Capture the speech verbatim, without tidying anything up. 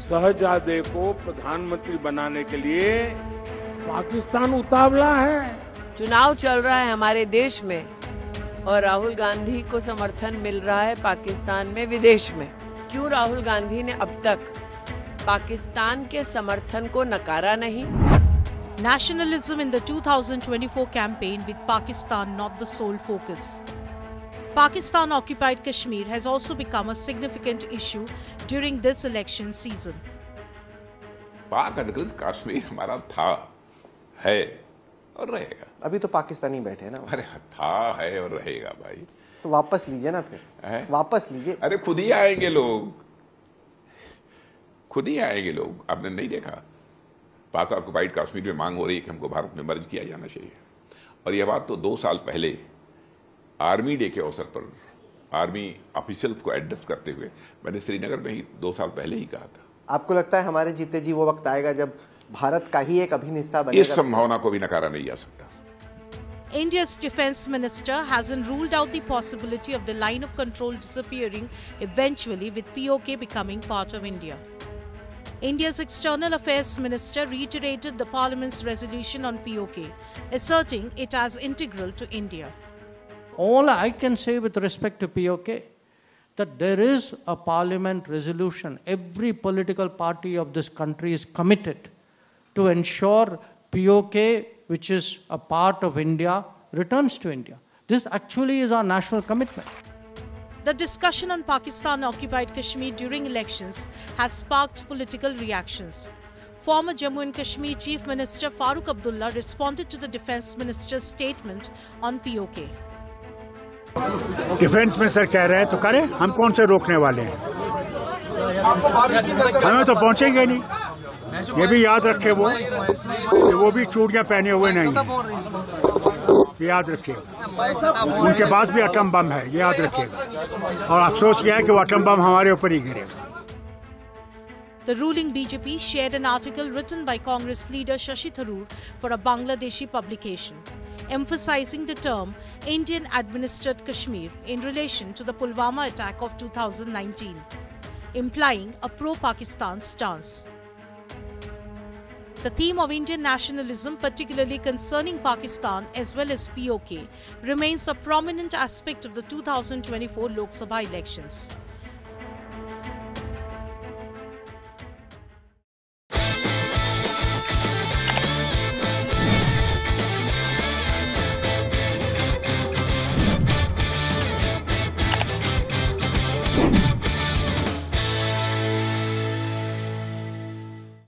शहजादे को प्रधानमंत्री बनाने के लिए पाकिस्तान उतावला है। चुनाव चल रहा है हमारे देश में और राहुल गांधी को समर्थन मिल रहा है पाकिस्तान में, विदेश में। क्यों राहुल गांधी ने अब तक पाकिस्तान के समर्थन को नकारा नहीं? Nationalism in the two thousand twenty-four campaign with Pakistan not the sole focus. Pakistan-occupied Kashmir has also become a significant issue during this election season. पाक अधिकृत कश्मीर हमारा था, है और रहेगा। अभी तो पाकिस्तानी बैठे हैं ना। अरे था, है और रहेगा भाई। तो वापस लीजिए ना फिर। है? वापस लीजिए। अरे खुद ही आएंगे लोग, खुद ही आएंगे लोग। आपने नहीं देखा पाक ऑक्युपाइड कश्मीर में मांग हो रही है कि हमको भारत में मर्ज किया जाना चाहिए, और यह बात तो दो साल पहले आर्मी डे के अवसर पर आर्मी ऑफिशियल्स को एड्रेस करते हुए मैंने श्रीनगर में ही दो साल पहले ही कहा था। आपको लगता है हमारे जीते जी वो वक्त आएगा जब भारत का ही एक अभिन्न हिस्सा बनेगा? इस संभावना को भी नकारा नहीं जा सकता। India's defense minister hasn't ruled out the possibility of the line of control disappearing eventually, with P O K becoming part of India. India's external affairs minister reiterated the parliament's resolution on P O K, asserting it as integral to India. All I can say with respect to P O K, that there is a parliament resolution. Every political party of this country is committed to ensure P O K, which is a part of India, returns to India. This actually is our national commitment. The discussion on Pakistan-occupied Kashmir during elections has sparked political reactions. Former Jammu and Kashmir Chief Minister Farooq Abdullah responded to the Defence Minister's statement on P O K. Defence minister कह रहे हैं तो करें, हम कौन से रोकने वाले हैं? हमें तो पहुंचेंगे नहीं। ये भी याद रखे वो कि वो भी चूड़ियां पहने हुए नहीं है, याद रखिएगा। उनके पास भी एटम बम है, ये याद रखिएगा। और अफसोस यह है कि वो एटम बम हमारे ऊपर ही गिरेगा। The ruling B J P shared an article written by Congress leader Shashi Tharoor for a Bangladeshi publication, emphasizing the term Indian-administered Kashmir in relation to the Pulwama attack of two thousand nineteen, implying a pro-Pakistan stance. The theme of Indian nationalism, particularly concerning Pakistan as well as P O K, remains a prominent aspect of the two thousand twenty-four Lok Sabha elections.